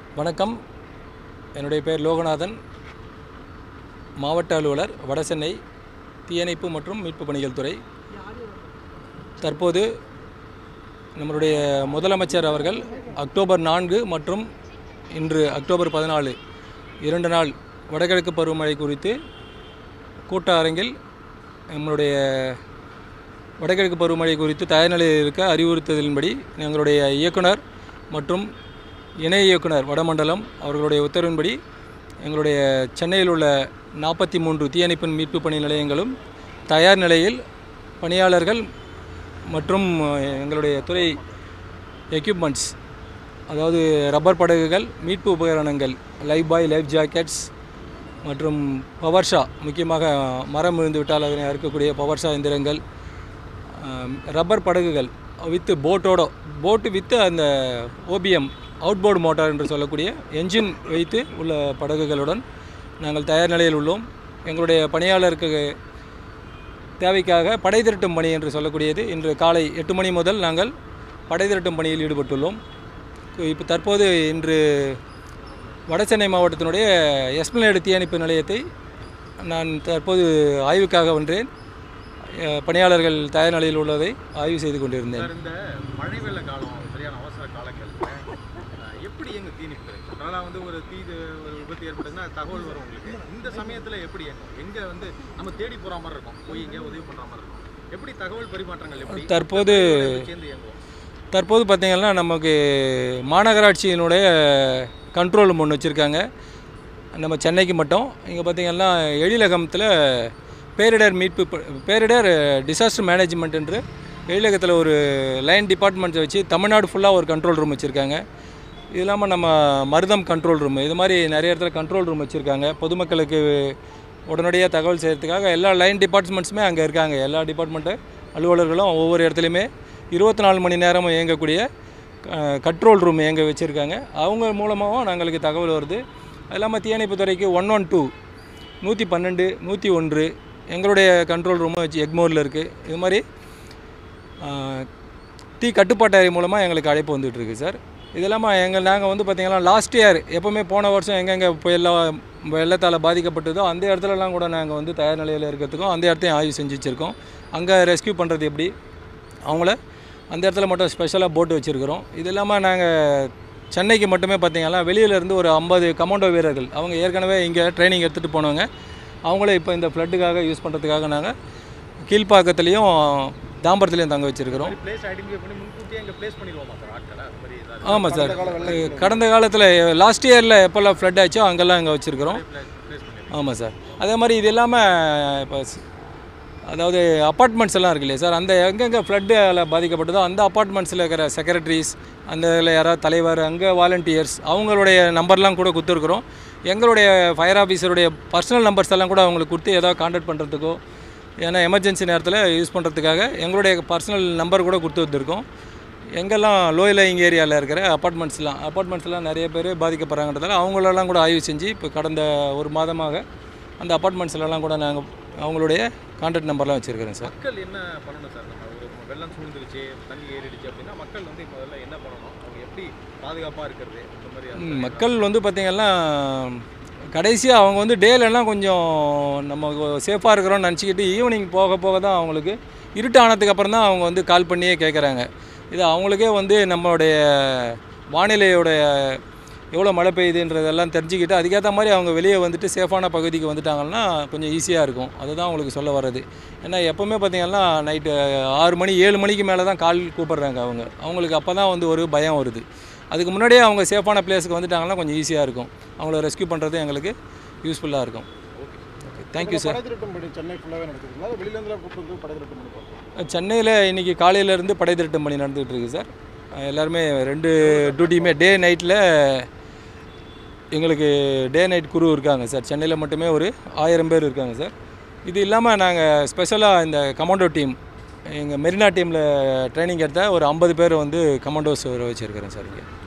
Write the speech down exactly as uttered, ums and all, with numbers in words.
வணக்கம். என்னுடைய பெயர் லோகநாதன், மாவட்ட அலுவலர், வடசென்னை, தீயணைப்பு மற்றும் மீட்பு பணிகள் துறை. தற்போது நம்மளுடைய முதலமைச்சர் அவர்கள் அக்டோபர் நான்கு மற்றும் இன்று அக்டோபர் பதினாலு இரண்டு நாள் வடகிழக்கு பருவமழை குறித்து கூட்ட அரங்கில் நம்மளுடைய வடகிழக்கு பருவமழை குறித்து தயார் நிலையில் இருக்க அறிவுறுத்தலின்படி எங்களுடைய இயக்குனர் மற்றும் இணை இயக்குனர் வடமண்டலம் அவர்களுடைய உத்தரவின்படி எங்களுடைய சென்னையில் உள்ள நாற்பத்தி மூன்று தீயணைப்பு மீட்பு பணி நிலையங்களும் தயார் நிலையில் பணியாளர்கள் மற்றும் எங்களுடைய துறை எக்யூப்மெண்ட்ஸ், அதாவது ரப்பர் படகுகள், மீட்பு உபகரணங்கள், லைஃப் பாய், லைஃப் ஜாக்கெட்ஸ் மற்றும் பவர்ஷா, முக்கியமாக மரம் விழுந்து விட்டால் அதனை அறுக்கக்கூடிய பவர்ஷா எந்திரங்கள், ரப்பர் படகுகள் வித்து போட்டோட போட்டு வித்து அந்த ஓபிஎம் அவுட்போர்டு மோட்டார் என்று சொல்லக்கூடிய என்ஜின் வைத்து உள்ள படகுகளுடன் நாங்கள் தயார் நிலையில் உள்ளோம். எங்களுடைய பணியாளருக்கு தேவைக்காக படை திரட்டும் பணி என்று சொல்லக்கூடியது இன்று காலை எட்டு மணி முதல் நாங்கள் படை திரட்டும் பணியில் ஈடுபட்டுள்ளோம். இப்போ தற்போது இன்று வடசென்னை மாவட்டத்தினுடைய எஸ்பிளேடு தீயணைப்பு நிலையத்தை நான் தற்போது ஆய்வுக்காக வென்றேன். பணியாளர்கள் தயார் நிலையில் உள்ளதை ஆய்வு செய்து கொண்டிருந்தேன். இந்த மழை வெள்ள காலம், சரியான அவசர காலங்களில் எப்படி எங்கள் தீயணைப்பு அதனால் வந்து ஒரு தீ ஒரு விபத்து ஏற்படுதுன்னா தகவல் வரும் உங்களுக்கு. இந்த சமயத்தில் எப்படி எங்கே வந்து நம்ம தேடி போகிற மாதிரி இருக்கும், போய் எங்கேயா உதவி பண்ணுற மாதிரி இருக்கும், எப்படி தகவல் பரிமாற்றங்கள் எப்படி தற்போது சேர்ந்து இயங்குவோம்? தற்போது பார்த்திங்கன்னா நமக்கு மாநகராட்சியினுடைய கண்ட்ரோல் ரூம் ஒன்று வச்சுருக்காங்க நம்ம சென்னைக்கு மட்டும். இங்கே பார்த்திங்கன்னா எழிலகத்தில் பேரிடர் மீட்பு பேரிடர் டிசாஸ்டர் மேனேஜ்மெண்ட் என்று எழிலகத்தில் ஒரு லைன் டிபார்ட்மெண்ட்ஸை வச்சு தமிழ்நாடு ஃபுல்லாக ஒரு கண்ட்ரோல் ரூம் வச்சுருக்காங்க. இது இல்லாமல் நம்ம மருதம் கண்ட்ரோல் ரூம், இது மாதிரி நிறைய இடத்துல கண்ட்ரோல் ரூம் வச்சுருக்காங்க. பொதுமக்களுக்கு உடனடியாக தகவல் செய்கிறதுக்காக எல்லா லைன் டிபார்ட்மெண்ட்ஸுமே அங்கே இருக்காங்க. எல்லா டிபார்ட்மெண்ட்டு அலுவலர்களும் ஒவ்வொரு இடத்துலையுமே இருபத்தி நாலு மணி நேரமும் இயங்கக்கூடிய கண்ட்ரோல் ரூம் இயங்க வச்சுருக்காங்க. அவங்க மூலமாகவும் நாங்களுக்கு தகவல் வருது. அது இல்லாமல் தீயணைப்பு துறைக்கு ஒன் ஒன் டூ நூற்றி பன்னெண்டு நூற்றி ஒன்று எங்களுடைய கண்ட்ரோல் ரூமும் வச்சு எக்மோரில் இருக்குது. இது மாதிரி தீ கட்டுப்பாட்டு அறை மூலமாக எங்களுக்கு அழைப்பு வந்துகிட்ருக்கு சார். இது இல்லாமல் எங்கள் நாங்கள் வந்து பார்த்திங்கன்னா லாஸ்ட் இயர் எப்போவுமே போன வருஷம் எங்கெங்கே புயலாக வெள்ளத்தால் பாதிக்கப்பட்டதோ அந்த இடத்துலலாம் கூட நாங்கள் வந்து தயார் நிலையில் இருக்கிறதுக்கும் அந்த இடத்தையும் ஆய்வு செஞ்சு வச்சுருக்கோம். அங்கே ரெஸ்கியூ பண்ணுறது எப்படி, அவங்கள அந்த இடத்துல மட்டும் ஸ்பெஷலாக போட்டு வச்சுருக்கிறோம். இது இல்லாமல் நாங்கள் சென்னைக்கு மட்டுமே பார்த்திங்கன்னா வெளியிலேருந்து ஒரு ஐம்பது கமாண்டோ வீரர்கள், அவங்க ஏற்கனவே இங்கே ட்ரைனிங் எடுத்துகிட்டு போனவங்க, அவங்களே இப்போ இந்த ஃப்ளட்டுக்காக யூஸ் பண்ணுறதுக்காக நாங்கள் கீழ்ப்பாக்கத்துலேயும் தாம்பரத்துலேயும் தங்க வச்சுருக்கிறோம். ஆமாம் சார், கடந்த காலத்தில் லாஸ்ட் இயரில் எப்போல்லாம் ஃப்ளட் ஆச்சோ அங்கெல்லாம் இங்கே வச்சுருக்கிறோம். ஆமாம் சார். அதே மாதிரி இது இல்லாமல் இப்போ அதாவது அப்பார்ட்மெண்ட்ஸ் எல்லாம் இருக்கு இல்லையா சார், அந்த எங்கெங்கே ஃப்ளட்டில் பாதிக்கப்பட்டதோ அந்த அப்பார்ட்மெண்ட்ஸில் இருக்கிற செக்ரட்டரிஸ், அந்த இதில் யாராவது தலைவர், அங்கே வாலண்டியர்ஸ், அவங்களுடைய நம்பர்லாம் கூட கொடுத்துருக்குறோம். எங்களுடைய ஃபயர் ஆஃபீஸருடைய பர்சனல் நம்பர்ஸ் எல்லாம் கூட அவங்களுக்கு கொடுத்து ஏதாவது கான்டாக்ட் பண்ணுறதுக்கோ, ஏன்னா எமர்ஜென்சி நேரத்தில் யூஸ் பண்ணுறதுக்காக எங்களுடைய பர்சனல் நம்பர் கூட கொடுத்து வந்துருக்கோம். எங்கெல்லாம் லோ லையிங் ஏரியாவில் இருக்கிற அப்பார்ட்மெண்ட்ஸ்லாம் அப்பார்ட்மெண்ட்ஸ்லாம் நிறைய பேர் பாதிக்கப்படுறாங்கிறதால அவங்களெல்லாம் கூட ஆய்வு செஞ்சு இப்போ கடந்த ஒரு மாதமாக அந்த அப்பார்ட்மெண்ட்ஸ்லாம் கூட நாங்கள் அவங்களுடைய கான்டாக்ட் நம்பர்லாம் வச்சுருக்கிறேன் சார். மக்கள் என்ன பண்ணணும் சார்? நம்ம ஒரு வெள்ளம் சூழ்ந்துருச்சு, தண்ணி ஏறிடுச்சு அப்படின்னா மக்கள் வந்து முதல்ல என்ன பண்ணணும், அவங்க எப்படி பாதுகாப்பாக இருக்கிறது, இந்த மாதிரி மக்கள் வந்து பார்த்திங்கன்னா கடைசியாக அவங்க வந்து டேலெல்லாம் கொஞ்சம் நம்ம சேஃபாக இருக்கிறோன்னு நினச்சிக்கிட்டு ஈவினிங் போக போக தான் அவங்களுக்கு இருட்டானதுக்கு அப்புறம் தான் அவங்க வந்து கால் பண்ணியே கேட்குறாங்க. இது அவங்களுக்கே வந்து நம்மளுடைய வானிலையோடைய எவ்வளோ மழை பெய்யுதுன்றதெல்லாம் தெரிஞ்சுக்கிட்டு அதுக்கேற்ற மாதிரி அவங்க வெளியே வந்துட்டு சேஃபான பகுதிக்கு வந்துட்டாங்கன்னா கொஞ்சம் ஈஸியாக இருக்கும். அதுதான் அவங்களுக்கு சொல்ல வர்றது. ஏன்னா எப்போவுமே பார்த்திங்கன்னா நைட்டு ஆறு மணி ஏழு மணிக்கு மேலே தான் கால் கூப்பிட்றாங்க அவங்க. அவங்களுக்கு அப்போ தான் வந்து ஒரு பயம் வருது. அதுக்கு முன்னாடியே அவங்க சேஃபான பிளேஸுக்கு வந்துட்டாங்கன்னா கொஞ்சம் ஈஸியாக இருக்கும். அவங்கள ரெஸ்கியூ பண்ணுறது எங்களுக்கு யூஸ்ஃபுல்லாக இருக்கும். Okay okay thank you sir. சென்னையில் இன்றைக்கி காலையிலேருந்து படை திரட்டும் பணி நடந்துகிட்டு இருக்குது சார். எல்லாருமே ரெண்டு டியூட்டியுமே டே நைட்டில் எங்களுக்கு டே நைட் குரூ இருக்காங்க சார். சென்னையில் மட்டுமே ஒரு ஆயிரம் பேர் இருக்காங்க சார். இது இல்லாமல் நாங்கள் ஸ்பெஷலாக இந்த கமாண்டோ டீம், எங்கள் மெரினா டீமில் ட்ரைனிங் எடுத்த ஒரு ஐம்பது பேர் வந்து கமாண்டோஸ் வச்சுருக்கிறேன் சார் இங்கே.